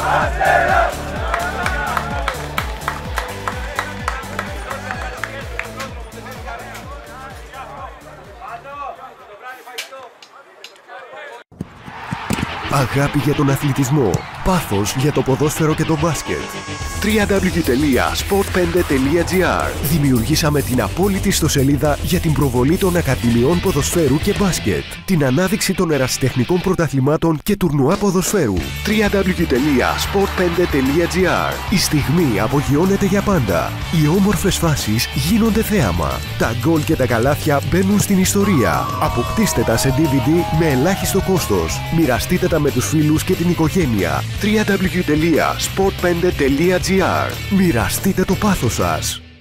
Αγάπη για τον αθλητισμό, πάθος για το ποδόσφαιρο και το μπάσκετ. www.sport5.gr. Δημιουργήσαμε την απόλυτη ιστοσελίδα για την προβολή των ακαδημιών ποδοσφαίρου και μπάσκετ, την ανάδειξη των ερασιτεχνικών πρωταθλημάτων και τουρνουά ποδοσφαίρου. www.sport5.gr. Η στιγμή απογειώνεται για πάντα. Οι όμορφες φάσεις γίνονται θέαμα. Τα γκολ και τα καλάθια μπαίνουν στην ιστορία. Αποκτήστε τα σε DVD με ελάχιστο κόστος. Μοιραστείτε τα με τους φίλους και την οικογένεια. www.sport5.gr. Μοιραστείτε το πάθος σας.